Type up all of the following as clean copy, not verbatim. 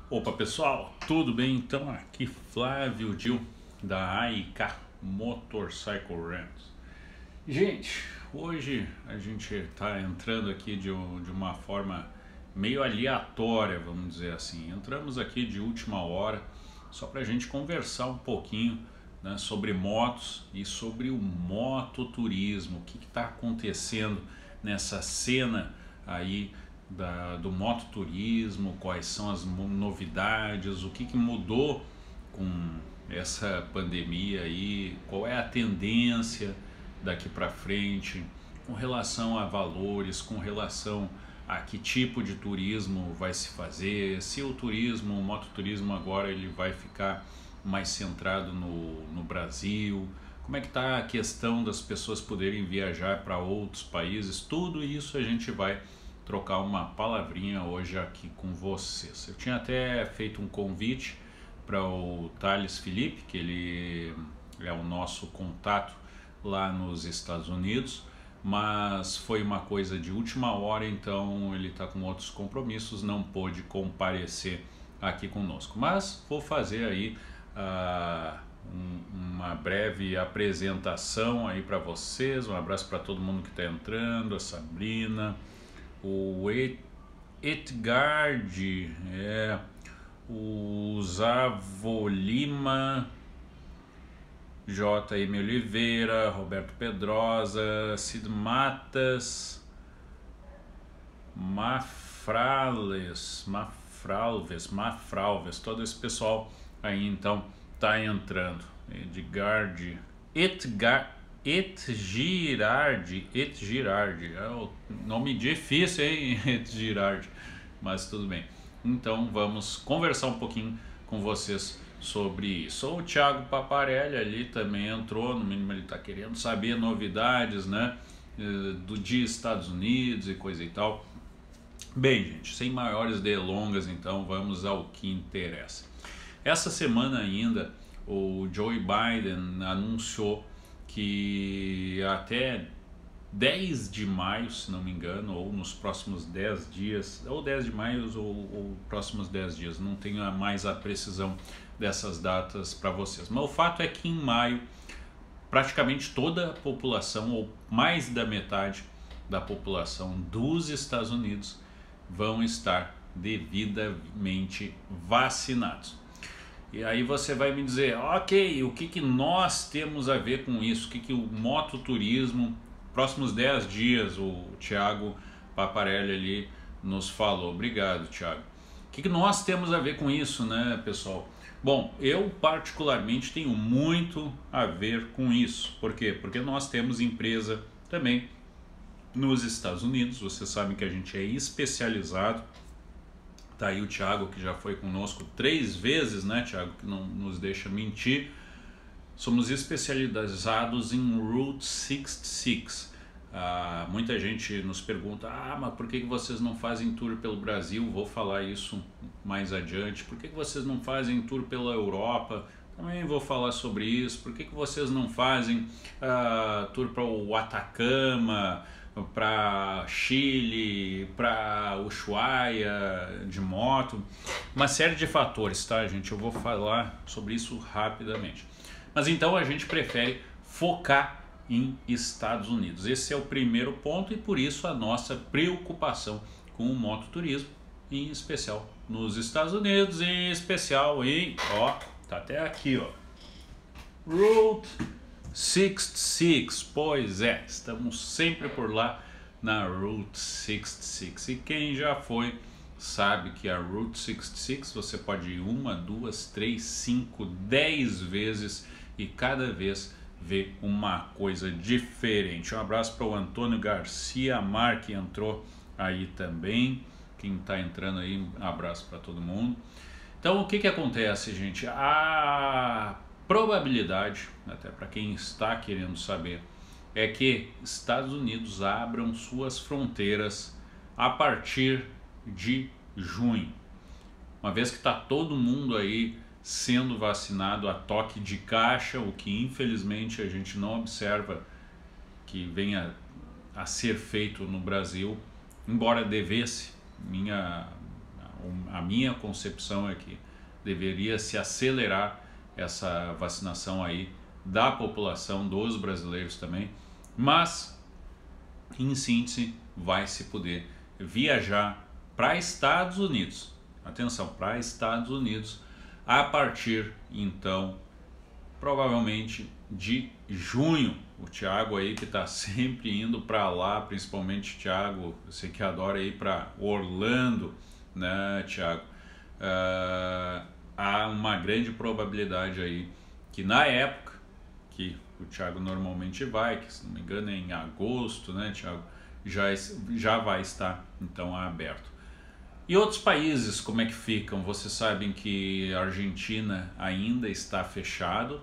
Opa pessoal, tudo bem? Então aqui Flávio Dil da AIK Motorcycle Rentals. Gente, hoje a gente está entrando aqui de uma forma meio aleatória, vamos dizer assim. Entramos aqui de última hora só para a gente conversar um pouquinho, né, sobre motos e sobre o mototurismo, o que está acontecendo nessa cena aí do mototurismo, quais são as novidades, o que mudou com essa pandemia aí, qual é a tendência daqui para frente com relação a valores, com relação a que tipo de turismo vai se fazer, se o turismo, o mototurismo agora ele vai ficar mais centrado no Brasil, como é que está a questão das pessoas poderem viajar para outros países, tudo isso a gente vai trocar uma palavrinha hoje aqui com vocês. Eu tinha até feito um convite para o Thales Felipe, que ele é o nosso contato lá nos Estados Unidos, mas foi uma coisa de última hora, então ele está com outros compromissos, não pôde comparecer aqui conosco. Mas vou fazer aí uma breve apresentação aí para vocês. Um abraço para todo mundo que está entrando, a Sabrina, o Edgard, o Zavolima, J.M. Oliveira, Roberto Pedrosa, Cid Matas, Mafralves, todo esse pessoal aí então tá entrando. Etgirardi, é o nome difícil, hein? Etgirardi, mas tudo bem. Então vamos conversar um pouquinho com vocês sobre isso. O Thiago Paparelli ali também entrou, no mínimo ele está querendo saber novidades, né, de Estados Unidos e coisa e tal. Bem, gente, sem maiores delongas, então vamos ao que interessa. Essa semana ainda o Joe Biden anunciou que até 10 de maio, se não me engano, ou nos próximos 10 dias, ou 10 de maio ou próximos 10 dias, não tenho mais a precisão dessas datas para vocês. Mas o fato é que em maio, praticamente toda a população, ou mais da metade da população dos Estados Unidos, vão estar devidamente vacinados. E aí você vai me dizer, ok, o que nós temos a ver com isso? O que o mototurismo, próximos 10 dias, o Thiago Paparelli ali nos falou. Obrigado, Thiago. O que nós temos a ver com isso, né, pessoal? Bom, eu particularmente tenho muito a ver com isso. Por quê? Porque nós temos empresa também nos Estados Unidos. Vocês sabem que a gente é especializado. Tá aí o Thiago, que já foi conosco 3 vezes, né, Thiago, que não nos deixa mentir. Somos especializados em Route 66. Muita gente nos pergunta, mas por que vocês não fazem tour pelo Brasil? Vou falar isso mais adiante. Por que vocês não fazem tour pela Europa? Também vou falar sobre isso. Por que vocês não fazem tour para o Atacama, para Chile, para Ushuaia de moto? Uma série de fatores, tá, gente? Eu vou falar sobre isso rapidamente. Mas então a gente prefere focar em Estados Unidos. Esse é o primeiro ponto e por isso a nossa preocupação com o mototurismo, em especial nos Estados Unidos, em especial em, tá até aqui, Route 66. Pois é, estamos sempre por lá na Route 66. E quem já foi sabe que a Route 66 você pode ir 1, 2, 3, 5, 10 vezes e cada vez ver uma coisa diferente. Um abraço para o Antônio Garcia Mar, que entrou aí também. Quem está entrando aí, um abraço para todo mundo. Então o que acontece, gente? A probabilidade, até para quem está querendo saber, é que Estados Unidos abram suas fronteiras a partir de junho. Uma vez que está todo mundo aí sendo vacinado a toque de caixa, o que infelizmente a gente não observa que venha a ser feito no Brasil, embora devesse, minha A minha concepção é que deveria se acelerar essa vacinação aí da população, dos brasileiros também, mas em síntese vai se poder viajar para Estados Unidos, atenção, para Estados Unidos a partir então provavelmente de junho. O Thiago aí que está sempre indo para lá, principalmente Thiago, você que adora ir para Orlando, né, Thiago? Há uma grande probabilidade aí que na época que o Thiago normalmente vai, que se não me engano é em agosto, né, Thiago? Já vai estar então aberto. E outros países, como é que ficam? Vocês sabem que a Argentina ainda está fechado,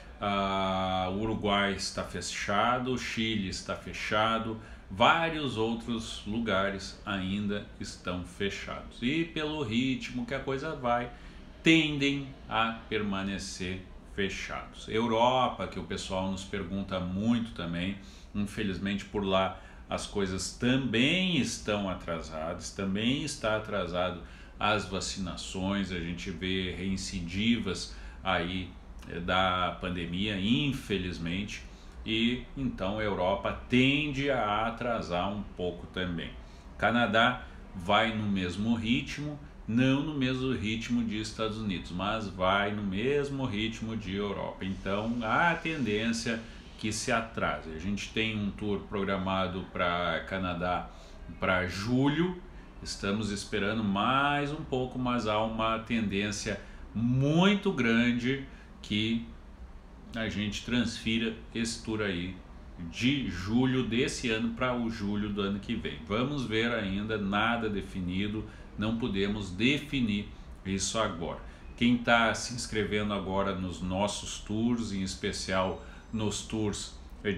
o Uruguai está fechado, o Chile está fechado, vários outros lugares ainda estão fechados. E pelo ritmo que a coisa vai, tendem a permanecer fechados. Europa, que o pessoal nos pergunta muito também, infelizmente por lá as coisas também estão atrasadas, também está atrasado as vacinações, a gente vê reincidivas aí da pandemia, infelizmente, e então a Europa tende a atrasar um pouco também. Canadá vai no mesmo ritmo, não no mesmo ritmo de Estados Unidos, mas vai no mesmo ritmo de Europa. Então a tendência que se atrase. A gente tem um tour programado para Canadá para julho, estamos esperando mais um pouco, mas há uma tendência muito grande que a gente transfira esse tour aí de julho desse ano para o julho do ano que vem. Vamos ver ainda, nada definido, não podemos definir isso agora. Quem está se inscrevendo agora nos nossos tours, em especial nos tours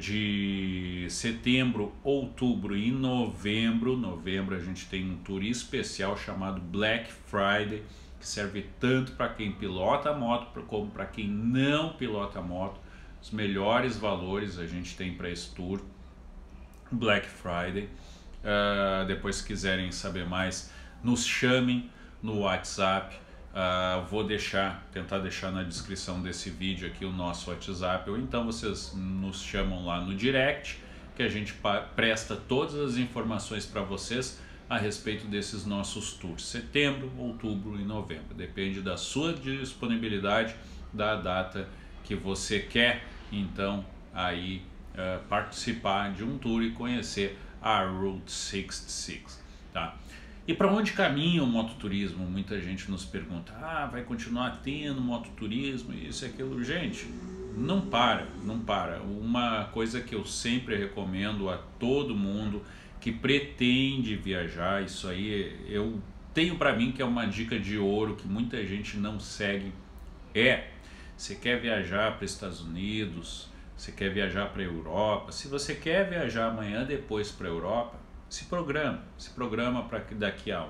de setembro, outubro e novembro. Novembro a gente tem um tour especial chamado Black Friday, que serve tanto para quem pilota moto como para quem não pilota moto. Os melhores valores a gente tem para esse tour Black Friday. Depois, se quiserem saber mais, nos chamem no WhatsApp. Vou tentar deixar na descrição desse vídeo aqui o nosso WhatsApp, ou então vocês nos chamam lá no direct, que a gente presta todas as informações para vocês a respeito desses nossos tours, setembro, outubro e novembro. Depende da sua disponibilidade, da data que você quer, então, aí participar de um tour e conhecer a Route 66, tá? E para onde caminha o mototurismo? Muita gente nos pergunta, vai continuar tendo mototurismo, isso e aquilo. Gente, não para. Uma coisa que eu sempre recomendo a todo mundo que pretende viajar, isso aí eu tenho para mim que é uma dica de ouro que muita gente não segue, você quer viajar para os Estados Unidos, você quer viajar para a Europa, se você quer viajar amanhã depois para a Europa, se programa para que daqui a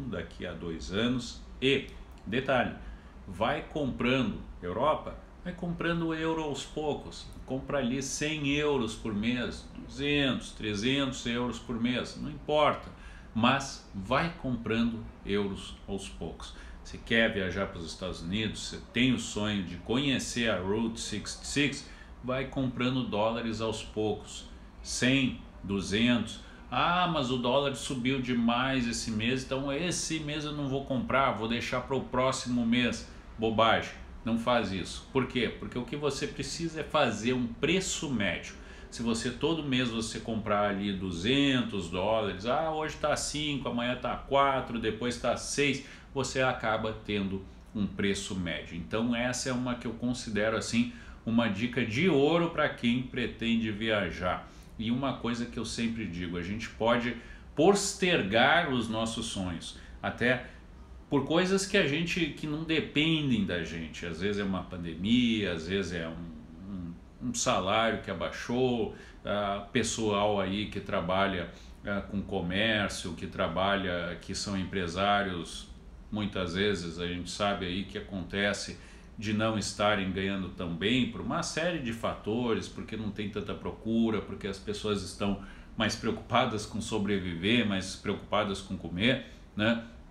2 anos, e detalhe, vai comprando Europa, vai comprando euro aos poucos, compra ali 100 euros por mês, 200, 300 euros por mês, não importa, mas vai comprando euros aos poucos. Se quer viajar para os Estados Unidos, você tem o sonho de conhecer a Route 66, vai comprando dólares aos poucos, 100, 200. Mas o dólar subiu demais esse mês, então esse mês eu não vou comprar, vou deixar para o próximo mês. Bobagem, não faz isso. Por quê? Porque o que você precisa é fazer um preço médio. Se você todo mês você comprar ali 200 dólares, hoje está 5, amanhã está 4, depois está 6, você acaba tendo um preço médio. Então essa é uma que eu considero assim uma dica de ouro para quem pretende viajar. E uma coisa que eu sempre digo, a gente pode postergar os nossos sonhos, até por coisas que não dependem da gente. Às vezes é uma pandemia, às vezes é um salário que abaixou, pessoal aí que trabalha com comércio, que são empresários, muitas vezes a gente sabe aí que acontece de não estarem ganhando tão bem por uma série de fatores, porque não tem tanta procura, porque as pessoas estão mais preocupadas com sobreviver, mais preocupadas com comer, né?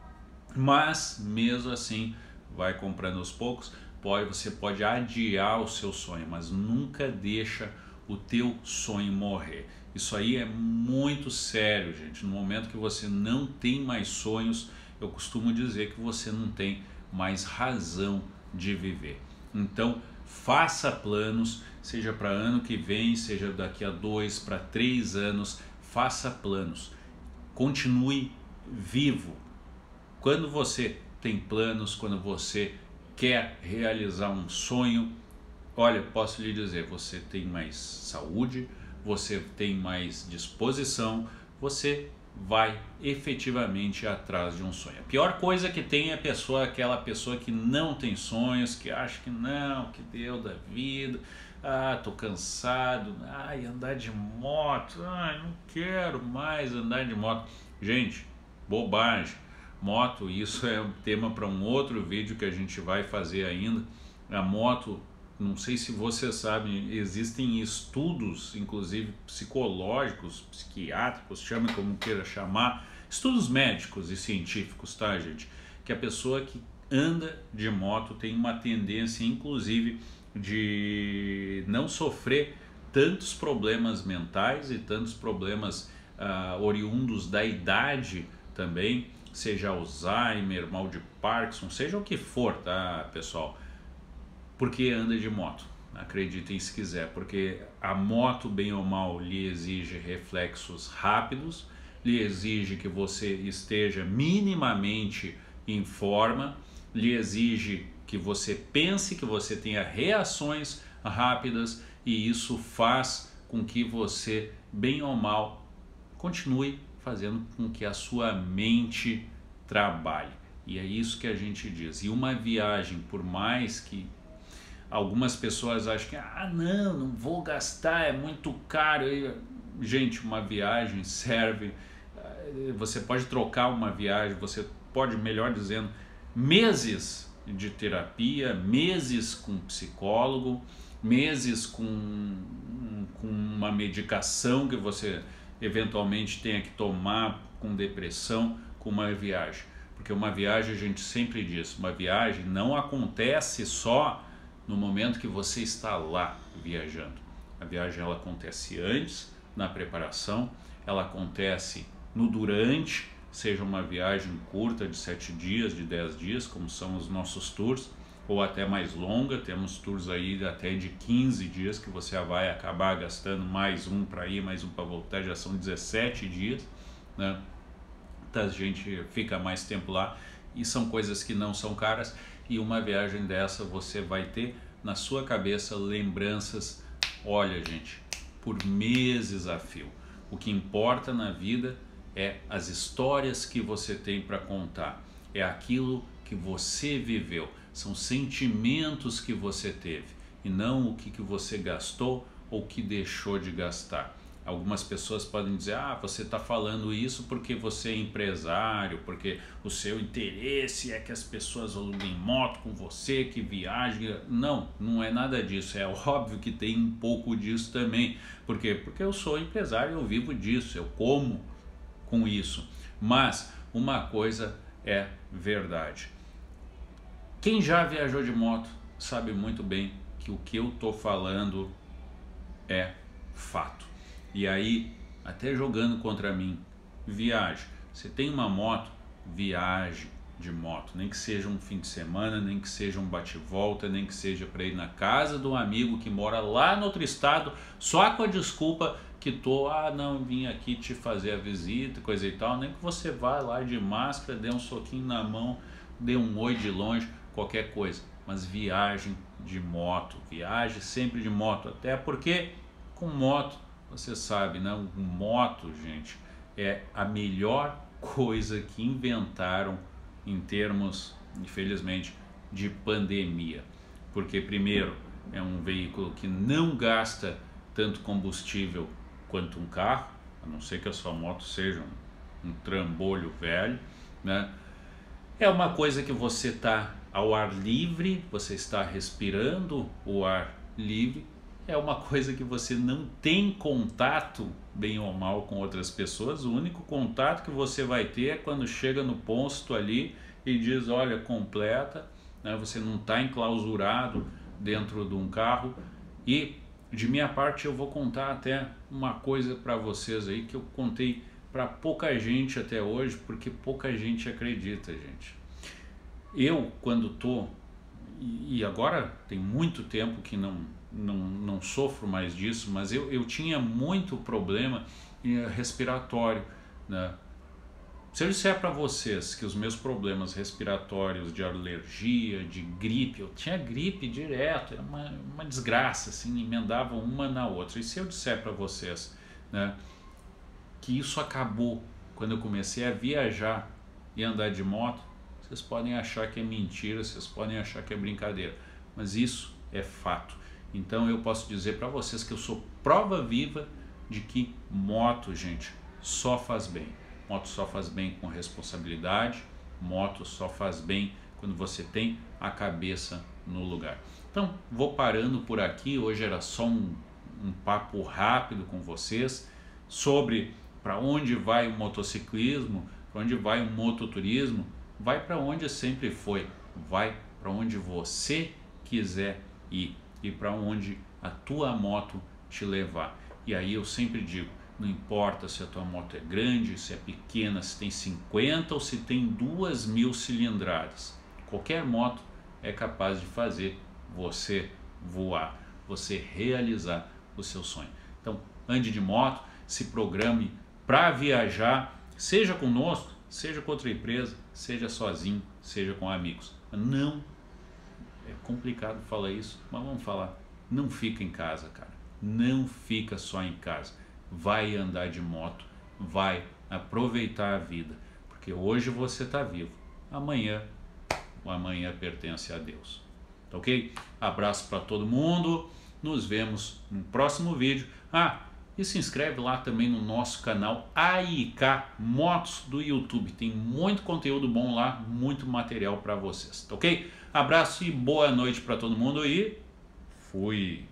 Mas mesmo assim, vai comprando aos poucos, você pode adiar o seu sonho, mas nunca deixa o teu sonho morrer. Isso aí é muito sério, gente. No momento que você não tem mais sonhos, eu costumo dizer que você não tem mais razão de viver. Então, faça planos, seja para ano que vem, seja daqui a 2 para 3 anos, faça planos. Continue vivo. Quando você tem planos, quando você quer realizar um sonho, olha, posso lhe dizer, você tem mais saúde, você tem mais disposição, você vai efetivamente atrás de um sonho. A pior coisa que tem é aquela pessoa que não tem sonhos, que acha que não, que deu da vida, tô cansado, andar de moto, não quero mais andar de moto. Gente, bobagem. Moto, isso é um tema para um outro vídeo que a gente vai fazer ainda. A moto, não sei se você sabe, existem estudos, inclusive psicológicos, psiquiátricos, chame como queira chamar, estudos médicos e científicos, tá, gente? Que a pessoa que anda de moto tem uma tendência, inclusive, de não sofrer tantos problemas mentais e tantos problemas oriundos da idade também, seja Alzheimer, mal de Parkinson, seja o que for, tá, pessoal? Porque anda de moto, acreditem se quiser, porque a moto, bem ou mal, lhe exige reflexos rápidos, lhe exige que você esteja minimamente em forma, lhe exige que você pense, que você tenha reações rápidas, e isso faz com que você, bem ou mal, continue fazendo com que a sua mente trabalhe. E é isso que a gente diz. E uma viagem, por mais que algumas pessoas acham que não vou gastar, é muito caro. Gente, uma viagem serve, você pode trocar uma viagem, você pode, melhor dizendo, meses de terapia, meses com psicólogo, meses com uma medicação que você eventualmente tenha que tomar com depressão, com uma viagem. Porque uma viagem, a gente sempre diz, uma viagem não acontece só no momento que você está lá viajando. A viagem ela acontece antes, na preparação, ela acontece no durante, seja uma viagem curta de 7 dias, de 10 dias, como são os nossos tours, ou até mais longa, temos tours aí até de 15 dias que você vai acabar gastando mais um para ir, mais um para voltar, já são 17 dias, né? A gente fica mais tempo lá e são coisas que não são caras, e uma viagem dessa você vai ter na sua cabeça lembranças, olha gente, por meses a fio. O que importa na vida é as histórias que você tem para contar, é aquilo que você viveu, são sentimentos que você teve e não o que você gastou ou que deixou de gastar. Algumas pessoas podem dizer, você está falando isso porque você é empresário, porque o seu interesse é que as pessoas aluguem moto com você, que viajem. Não, não é nada disso. É óbvio que tem um pouco disso também. Por quê? Porque eu sou empresário, eu vivo disso, eu como com isso. Mas uma coisa é verdade. Quem já viajou de moto sabe muito bem que o que eu estou falando é fato. E aí, até jogando contra mim, viaje. Você tem uma moto, viaje de moto. Nem que seja um fim de semana, nem que seja um bate-volta, nem que seja para ir na casa de um amigo que mora lá no outro estado, só com a desculpa que não, vim aqui te fazer a visita, coisa e tal. Nem que você vá lá de máscara, dê um soquinho na mão, dê um oi de longe, qualquer coisa. Mas viagem de moto, viaje sempre de moto. Até porque com moto, você sabe, né? Moto, gente, é a melhor coisa que inventaram em termos, infelizmente, de pandemia. Porque, primeiro, é um veículo que não gasta tanto combustível quanto um carro, a não ser que a sua moto seja um trambolho velho, né? É uma coisa que você está ao ar livre, você está respirando o ar livre. É uma coisa que você não tem contato, bem ou mal, com outras pessoas. O único contato que você vai ter é quando chega no posto ali e diz, olha, completa, né? Você não está enclausurado dentro de um carro. E de minha parte eu vou contar até uma coisa para vocês aí que eu contei para pouca gente até hoje, porque pouca gente acredita, gente. Eu, quando tô, e agora tem muito tempo que não sofro mais disso, mas eu tinha muito problema respiratório, né? Se eu disser para vocês que os meus problemas respiratórios, de alergia, de gripe, eu tinha gripe direto, era uma desgraça, assim, emendava uma na outra. E se eu disser para vocês, né, que isso acabou quando eu comecei a viajar e andar de moto, vocês podem achar que é mentira, vocês podem achar que é brincadeira, mas isso é fato. Então eu posso dizer para vocês que eu sou prova viva de que moto, gente, só faz bem. Moto só faz bem com responsabilidade, moto só faz bem quando você tem a cabeça no lugar. Então, vou parando por aqui. Hoje era só um papo rápido com vocês sobre para onde vai o motociclismo, para onde vai o mototurismo. Vai para onde sempre foi, vai para onde você quiser ir e para onde a tua moto te levar. E aí eu sempre digo, não importa se a tua moto é grande, se é pequena, se tem 50 ou se tem 2.000 cilindradas. Qualquer moto é capaz de fazer você voar, você realizar o seu sonho. Então, ande de moto, se programe para viajar, seja conosco, seja com outra empresa, seja sozinho, seja com amigos. Não, é complicado falar isso, mas vamos falar. Não fica em casa, cara. Não fica só em casa. Vai andar de moto, vai aproveitar a vida, porque hoje você está vivo, amanhã, o amanhã pertence a Deus, tá ok? Abraço para todo mundo, nos vemos no próximo vídeo. E se inscreve lá também no nosso canal AIK Motos do YouTube, tem muito conteúdo bom lá, muito material para vocês, tá ok? Abraço e boa noite para todo mundo e fui!